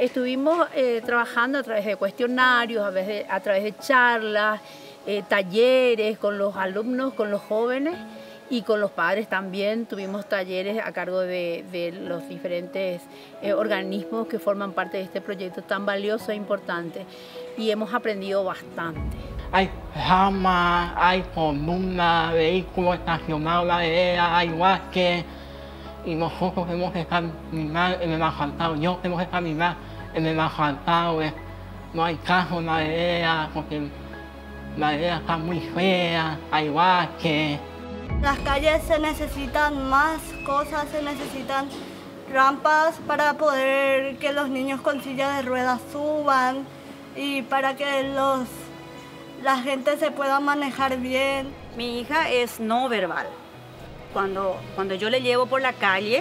Estuvimos trabajando a través de cuestionarios, a través de charlas, talleres con los alumnos, con los jóvenes y con los padres también. Tuvimos talleres a cargo de los diferentes organismos que forman parte de este proyecto tan valioso e importante y hemos aprendido bastante. Hay ramas, hay columnas, vehículos estacionados en la vereda, hay bosques y nosotros tenemos que caminar en el asfaltado. Yo tengo que caminar en el asfaltado, no hay carro en la vereda porque la vereda está muy fea, hay bosques. Las calles se necesitan más cosas, se necesitan rampas para poder que los niños con silla de ruedas suban y para que la gente se pueda manejar bien. Mi hija es no verbal. Cuando yo le llevo por la calle,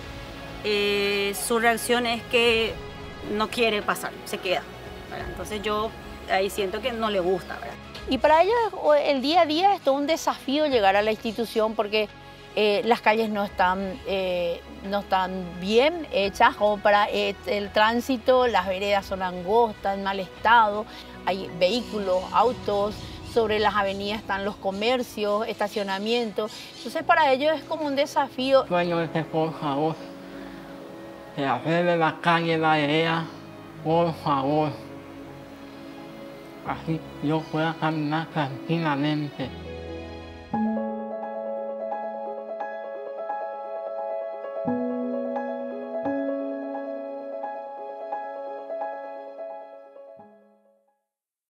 su reacción es que no quiere pasar, se queda, ¿verdad? Entonces yo ahí siento que no le gusta, ¿verdad? Y para ellos el día a día es todo un desafío llegar a la institución porque las calles no están bien hechas como para el tránsito, las veredas son angostas, en mal estado, hay vehículos, autos, sobre las avenidas están los comercios, estacionamientos. Entonces para ellos es como un desafío. Sueño de que por favor se arregle la calle, la vereda, por favor. Así yo pueda caminar tranquilamente.